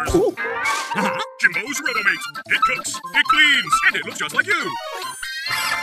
$5. Jimbo's Rotomate. It cooks, it cleans, and it looks just like you.